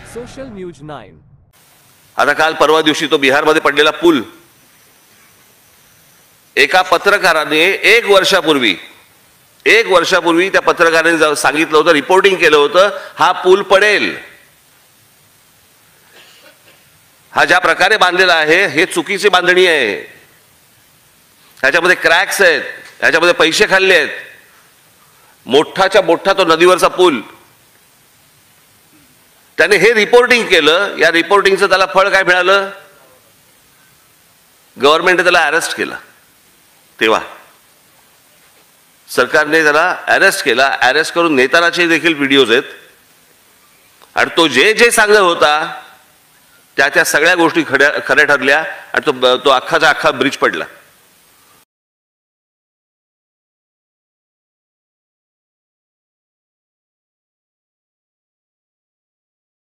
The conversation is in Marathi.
Social news 9। आता काल परवा दिवशी तो बिहारमध्ये पडलेला पूल, एका पत्रकाराने एक वर्षापूर्वी त्या पत्रकाराने सांगितलं होतं, रिपोर्टिंग केलं होतं, हा पूल पडेल. हा ज्या प्रकारे बांधलेला आहे हे चुकीची बांधणी आहे. ह्याच्यामध्ये क्रॅक्स आहेत, ह्याच्यामध्ये पैसे खाल्ले आहेत. मोठाच्या मोठा तो नदीवरचा पूल, त्याने हे रिपोर्टिंग केलं. या रिपोर्टिंगचं त्याला फळ काय मिळालं? गव्हर्नमेंटने त्याला अरेस्ट केलं. तेव्हा सरकारने त्याला अरेस्ट केला. अरेस्ट करून नेतानाचे देखील व्हिडिओज आहेत. आणि तो जे जे सांगत होता त्या सगळ्या गोष्टी खऱ्या ठरल्या आणि तो अख्खाचा अख्खा ब्रिज पडला.